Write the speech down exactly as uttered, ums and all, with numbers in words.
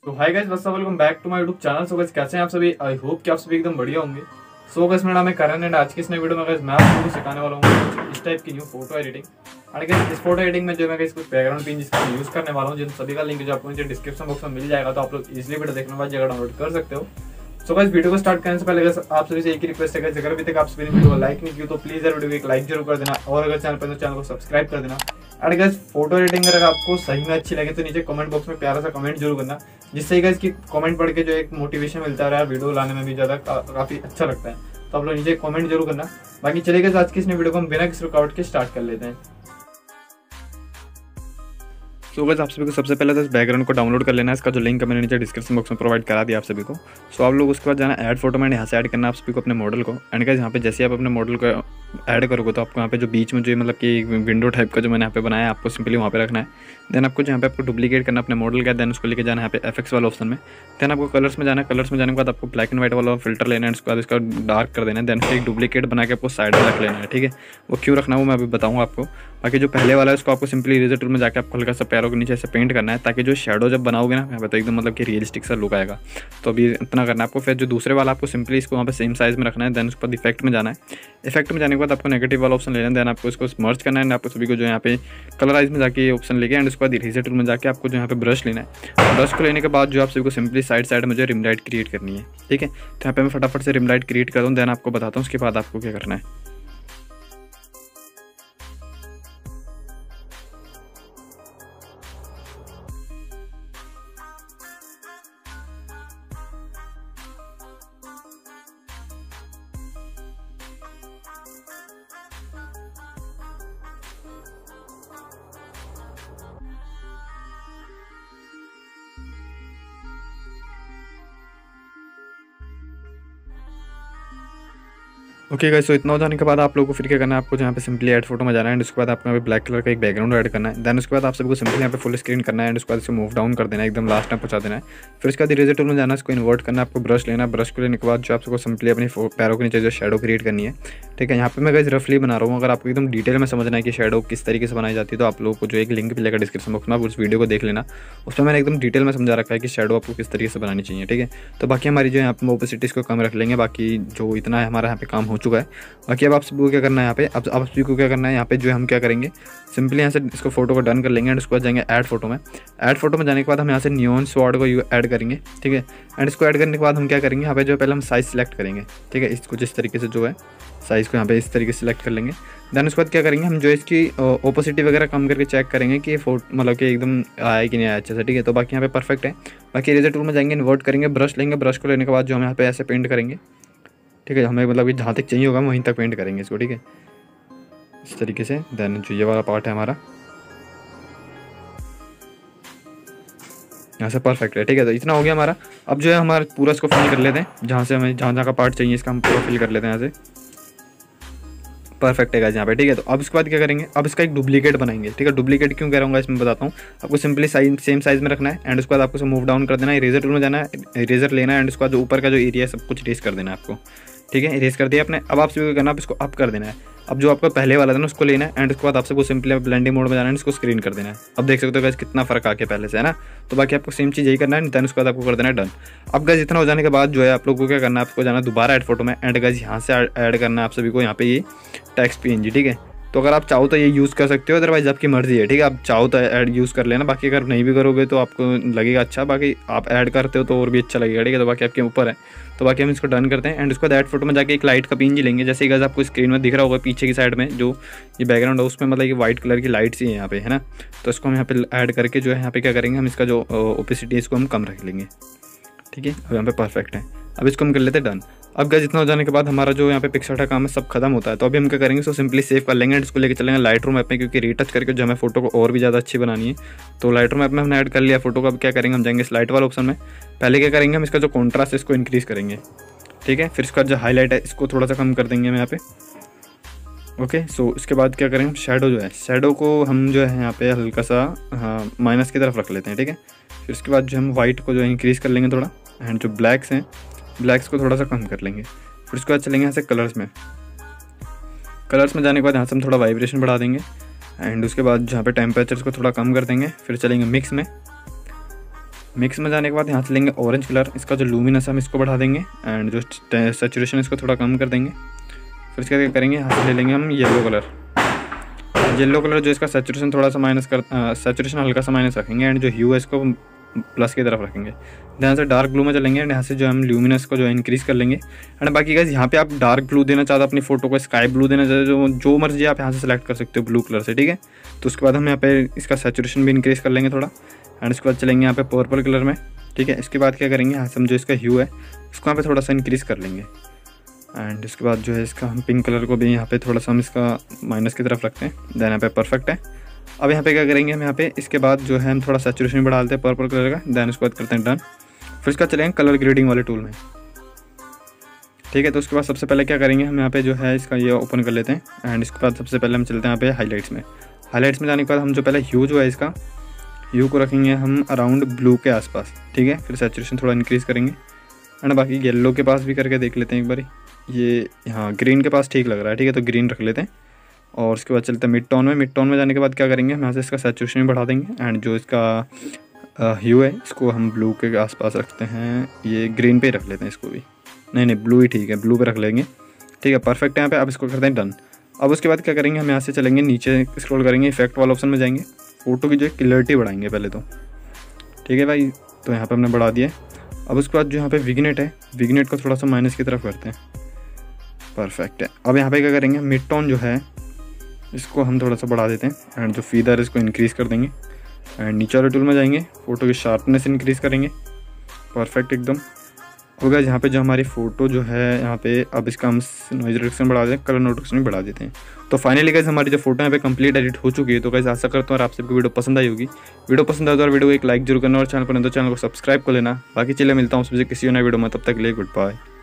तो hi guys, what's up, welcome back to my YouTube channel. So guys कैसे हैं आप सभी? आई होप कि आप सभी एकदम बढ़िया होंगे। सो गाइस मेरा नाम है करण एंड आज की इस नई वीडियो में गाइस मैं आप लोगों को सिखाने वाला हूँ इस टाइप की न्यू फोटो एडिटिंग। और गाइस इस फोटो एडिटिंग में जो मैं गाइस कुछ बैकग्राउंड पिन जिसका यूज करने वाला हूँ, जिन सभी का लिंक जो आपको नीचे डिस्क्रिप्शन बॉक्स में मिल जाएगा, तो आप लोग इजीली वीडियो देखने के बाद जगह डाउनलोड कर सकते हो। सो गाइस वीडियो को स्टार्ट करने से पहले गाइस आप सभी से एक ही रिक्वेस्ट है गाइस, अगर अभी तक आप सभी ने वीडियो को लाइक नहीं की तो प्लीज यार वीडियो को एक लाइक जरूर कर देना, और अगर चैनल पर तो चैनल को सब्सक्राइब कर देना। और गाइस फोटो एडिटिंग अगर आपको सही में अच्छी लगे तो नीचे कमेंट बॉक्स में प्यारा सा कमेंट जरूर करना, जिससे गाइस की कमेंट पढ़ के जो एक मोटिवेशन मिलता है यार वीडियो लाने में भी ज्यादा का, काफी अच्छा लगता है। तो आप लोग नीचे कमेंट जरूर करना। बाकी चलेगा आज की इस वीडियो को हम बिना किसी रुकावट के स्टार्ट कर लेते हैं। सो गाइस आप सभी को सबसे पहले तो इस बैकग्राउंड को डाउनलोड कर लेना है। इसका जो लिंक है मैंने नीचे डिस्क्रिप्शन बॉक्स में प्रोवाइड करा दिया आप सभी को। सो आप लोग उसके बाद जाना ऐड फोटो में, यहाँ से ऐड करना आप सभी को अपने मॉडल को। एंड गाइस यहाँ पे जैसे आप अपने मॉडल को ऐड करोगे तो आपको यहाँ पे जो बीच में जो मतलब कि विंडो टाइप का जो मैंने यहाँ पे बनाया है आपको सिंपली वहाँ पे रखना है। देन आपको यहाँ पे आपको डुप्लीकेट करना अपने मॉडल का, देन उसको लेके जाना है यहाँ पे एफएक्स वाला ऑप्शन में। देन आपको कलर्स में जाना है, कलर्स में जाने के बाद आपको ब्लैक एंड व्हाइट वाला फिल्टर लेना है, उसके बाद इसका डार्क कर देना है। देन एक डुप्लीकेट बना के आपको साइड में रख लेना है, ठीक है। वो क्यों रखना है वो मैं अभी बताऊँगा आपको। बाकी जो पहले वाला है उसको आपको सिंपली इरेजर टूल में जाकर आपको हल्का सा पैरों के नीचे से पेंट करना है, ताकि जो शेडो जब बनाओगे ना यहाँ पे तो एकदम मतलब कि रियलिस्टिक सा लुक आएगा। तो अभी इतना करना है आपको। फिर जो दूसरे वाला आपको सिंपली इसको वहाँ पे सेम साइज में रखना है। देन उसके बाद इफेक्ट में जाना है। इफेक्ट में जाने के बाद आपको नेगेटिव वाला ऑप्शन लेना है। देन आपको इसको मर्ज करना है। आपको सभी को जो यहाँ पे कलराइज में जाके ये ऑप्शन लेके एंड उसके बाद इरेजर टूल में जाके आपको जो यहाँ पे ब्रश लेना है। ब्रश को लेने के बाद जो आप सभी को सिंपली साइड साइड में जो रिम लाइट क्रिएट करनी है, ठीक है। तो यहाँ पे मैं फटाफट से रिम लाइट क्रिएट कर दूँ, देन आपको बताता हूँ उसके बाद आपको क्या करना है। ओके गाइस, तो इतना हो जाने के बाद आप लोगों को फिर क्या करना है, आपको यहाँ पे सिंपली ऐड फोटो में जाना है एंड उसके बाद आपको यहाँ पे ब्लैक कलर का एक बैकग्राउंड ऐड करना है। देन उसके बाद आप सबको सिंपली यहाँ पे फुल स्क्रीन करना है एंड उसके बाद इसको मूव डाउन कर देना है, एकदम लास्ट में पहुंचा देना है। फिर उसके बाद इरेजर टूल में जाना है, इसको इन्वर्ट करना है, आपको ब्रश लेना है। ब्रश को लेने के बाद जो आप सबको सिंपली अपनी पैरों के नीचे जो शेडो क्रिएट करनी है, ठीक है। यहाँ पे मैं गाइस रफली बना रहा हूँ, अगर आपको एकदम डिटेल में समझना है कि शेडो किस तरीके से बनाई जाती है तो आप लोगों को जो एक लिंक मिलेगा डिस्क्रिप्शन बॉक्स में, आप उस वीडियो को देख लेना। उसमें मैंने एकदम डिटेल में समझा रखा है कि शेडो आपको किस तरीके से बनानी चाहिए, ठीक है। तो बाकी हमारी जो यहाँ पे ओपेसिटीज़ को कम रख लेंगे, बाकी जो इतना है हमारा यहाँ पे काम हो चुका है। बाकी अब आप सबको क्या करना है यहाँ पे, अब आप सभी को क्या करना है यहाँ पे जो हम क्या करेंगे, सिंपली यहाँ से इसको फोटो को डन कर लेंगे एंड उसके बाद जाएंगे ऐड फोटो में। ऐड फोटो में जाने के बाद हम यहाँ से नियॉन स्वॉर्ड को ऐड करेंगे, ठीक है। एंड इसको ऐड करने के बाद हम क्या करेंगे, यहाँ पे जो पहले हम साइज सिलेक्ट करेंगे, ठीक है। इसको जिस तरीके से जो है साइज़ को यहाँ पे इस तरीके से सिलेक्ट कर लेंगे। देन उसके बाद क्या करेंगे, हम जो इसकी ओपोसिटी वगैरह कम करके चेक करेंगे कि फोटो मतलब कि एकदम आया कि नहीं आया अच्छे से, ठीक है। तो बाकी यहाँ पे परफेक्ट है। बाकी इरेजर टूल में जाएंगे, इन्वर्ट करेंगे, ब्रश लेंगे। ब्रश को लेने के बाद जो हम यहाँ पे ऐसे पेंट करेंगे, ठीक है। हमें मतलब कि जहाँ तक चाहिए होगा हम वहीं तक पेंट करेंगे इसको, ठीक है, इस तरीके से। देन जो ये वाला पार्ट है हमारा यहाँ से परफेक्ट है, ठीक है। तो इतना हो गया हमारा। अब जो है हमारा पूरा इसको फिल कर लेते हैं, जहाँ से हमें जहाँ जहाँ का पार्ट चाहिए इसका हम पूरा फिल कर लेते हैं यहाँ से। परफेक्ट है गाइस यहाँ पे, ठीक है। तो अब इसके बाद क्या करेंगे, अब इसका एक डुप्लीकेट बनाएंगे, ठीक है। डुप्लीकेट क्यों कह रहा हूँ इसमें बताता हूँ। आपको सिंपली साइज सेम साइज में रखना है एंड उसके बाद आपको मूव डाउन कर देना है, इरेजर टूल में जाना है, इरेजर लेना है एंड उसके बाद जो ऊपर का जो एरिया है सब कुछ इरेज कर देना है आपको, ठीक है। इरेज कर दिया आपने। अब आप सभी को करना है, आप इसको अप कर देना है। अब जो आपका पहले वाला था ना उसको लेना है एंड उसके बाद आप सबको सिंपली ब्लेंडिंग मोड में जाना है, इसको स्क्रीन कर देना है। अब देख सकते हो गाइस कितना फर्क आ गया पहले से, है ना। तो बाकी आपको सेम चीज़ यही करना है। देन उसके बाद आपको कर देना है डन। अब गाइस इतना हो जाने के बाद जो है आप लोगों को क्या करना है, आपको जाना दोबारा ऐड फोटो में एंड गाइस यहाँ से ऐड करना है आप सभी को यहाँ पे ये टेक्स्ट पीएनजी, ठीक है। तो अगर आप चाहो तो ये यूज़ कर सकते हो, अदरवाइज आपकी मर्जी है, ठीक है। आप चाहो तो ऐड यूज़ कर लेना, बाकी अगर नहीं भी करोगे तो आपको लगेगा अच्छा, बाकी आप ऐड करते हो तो और भी अच्छा लगेगा, ठीक है। तो बाकी आपके ऊपर है। तो बाकी हम इसको डन करते हैं एंड उसके बाद ऐड फोटो में जाके एक लाइट का पीएनजी लेंगे, जैसे कि आपको स्क्रीन में दिख रहा होगा पीछे की साइड में जो ये बैकग्राउंड है उसमें मतलब कि वाइट कलर की लाइट्स ही है यहाँ पे, है ना। तो इसको हम यहाँ पे ऐड करके जो है यहाँ पे क्या करेंगे, हम इसका जो ओपेसिटी है इसको हम कम रख लेंगे, ठीक है। अब यहाँ पे परफेक्ट है। अब इसको हम कर लेते हैं डन। अब गाइस जितना हो जाने के बाद हमारा जो यहाँ पे पिक्चर का काम है सब खत्म होता है। तो अभी हम क्या करेंगे, इसको सिंपली सेव कर लेंगे एंड इसको लेके चलेंगे लाइट रूम ऐप में, क्योंकि रीटच करके जो हमें फोटो को और भी ज़्यादा अच्छी बनानी है। तो लाइट रूम ऐप में हमने ऐड कर लिया फोटो को। अब क्या करेंगे, हम जाएंगे स्लाइड वाला ऑप्शन में। पहले क्या करेंगे, हम इसका जो कॉन्ट्रास्ट है इसको इंक्रीज़ करेंगे, ठीक है। फिर इसका जो हाईलाइट है इसको थोड़ा सा कम कर देंगे हम यहाँ पे, ओके। सो इसके बाद क्या करेंगे, शेडो जो है शेडो को हम जो है यहाँ पे हल्का सा हाँ माइनस की तरफ रख लेते हैं, ठीक है। फिर उसके बाद जो हम वाइट को जो है इंक्रीज़ कर लेंगे थोड़ा एंड जो ब्लैक्स हैं ब्लैक्स को थोड़ा सा कम कर लेंगे। फिर उसके बाद चलेंगे यहाँ से कलर्स में। कलर्स में जाने के बाद यहाँ से हम थोड़ा वाइब्रेशन बढ़ा देंगे एंड उसके बाद जहाँ पे टेम्परेचर को थोड़ा कम कर देंगे। फिर चलेंगे मिक्स में। मिक्स में जाने के बाद यहाँ से लेंगे ऑरेंज कलर, इसका जो लूमिनस है हम इसको बढ़ा देंगे एंड जो सेचुरेशन इसको थोड़ा कम कर देंगे। फिर इसका क्या करेंगे, यहाँ से ले लेंगे हम येलो कलर। येलो कलर जो इसका सेचुरेशन थोड़ा सा माइनस कर सेचुरेशन हल्का सा माइनस रखेंगे एंड जो ह्यू है इसको प्लस की तरफ रखेंगे। यहाँ से डार्क ब्लू में चलेंगे एंड यहाँ से जो हम ल्यूमिनस को जो है इंक्रीज़ कर लेंगे। एंड बाकी गाइस यहाँ पे आप डार्क ब्लू देना चाहते हो अपनी फोटो को, स्काई ब्लू देना चाहते हो, जो जो मर्जी आप यहाँ से सेलेक्ट कर सकते हो ब्लू कलर से, ठीक है। तो उसके बाद हम यहाँ पे इसका सेचुरेशन भी इंक्रीज़ कर लेंगे थोड़ा एंड उसके बाद चलेंगे यहाँ पे पर्पल कलर में, ठीक है। इसके बाद क्या करेंगे, यहाँ से हम जो इसका ह्यू है इसको यहाँ पे थोड़ा सा इंक्रीज़ कर लेंगे एंड इसके बाद जो है इसका हम पिंक कलर को भी यहाँ पे थोड़ा सा हम इसका माइनस की तरफ रखते हैं। देन यहाँ पे परफेक्ट है। अब यहाँ पे क्या करेंगे, हम यहाँ पे इसके बाद जो है हम थोड़ा सैचुरेशन बढ़ा देते हैं पर्पल कलर का। देन उसके बाद करते हैं डन। फिर इसका चलेंगे कलर ग्रेडिंग वाले टूल में, ठीक है। तो उसके बाद सबसे पहले क्या करेंगे, हम यहाँ पे जो है इसका ये ओपन कर लेते हैं एंड इसके बाद सबसे पहले हम चलते हैं यहाँ पे हाईलाइट्स में। हाईलाइट्स में जाने के बाद हम जो पहले ह्यू जो है इसका ह्यू को रखेंगे हम अराउंड ब्लू के आसपास, ठीक है। फिर सैचुरेशन थोड़ा इंक्रीज़ करेंगे एंड बाकी येलो के पास भी करके देख लेते हैं एक बार। ये यहाँ ग्रीन के पास ठीक लग रहा है, ठीक है, तो ग्रीन रख लेते हैं। और उसके बाद चलते हैं मिड टोन में। मिड टोन में जाने के बाद क्या करेंगे, हम यहाँ से इसका सैचुरेशन भी बढ़ा देंगे एंड जो इसका ह्यू है इसको हम ब्लू के आसपास रखते हैं। ये ग्रीन पे ही रख लेते हैं इसको भी, नहीं नहीं ब्लू ही ठीक है, ब्लू पे रख लेंगे, ठीक है, परफेक्ट है यहाँ पे। अब इसको करते हैं डन। अब उसके बाद क्या करेंगे, हम यहाँ से चलेंगे नीचे स्क्रॉल करेंगे, इफेक्ट वाला ऑप्शन में जाएंगे, फ़ोटो की जो है क्लियरिटी बढ़ाएंगे पहले तो, ठीक है भाई। तो यहाँ पर हमने बढ़ा दिया। अब उसके बाद जो यहाँ पे विग्नेट है, विग्नेट को थोड़ा सा माइनस की तरफ करते हैं, परफेक्ट है। अब यहाँ पे क्या करेंगे, मिड टोन जो है इसको हम थोड़ा सा बढ़ा देते हैं एंड जो फीदर है इसको इंक्रीज़ कर देंगे एंड नीचे वाले टूल में जाएंगे, फ़ोटो की शार्पनेस इंक्रीज़ करेंगे, परफेक्ट एकदम हो गया। यहाँ पे जो हमारी फ़ोटो जो है यहाँ पे अब इसका हम नॉइज़ रिडक्शन बढ़ा देते हैं, कलर नोटिफिकेशन भी बढ़ा देते हैं। तो फाइनली गाइस हमारी जो फोटो यहाँ पे कंप्लीट एडिट हो चुकी है। तो गाइस आशा करता हूँ और आप सबको वीडियो पसंद आई होगी। वीडियो पसंद आए तो वीडियो को एक लाइक जरूर करना और चैनल पर नहीं तो चैनल को सब्सक्राइब कर लेना। बाकी चलिए मिलता हूँ सबसे किसी नए वीडियो में, तब तक के लिए गुड बाय।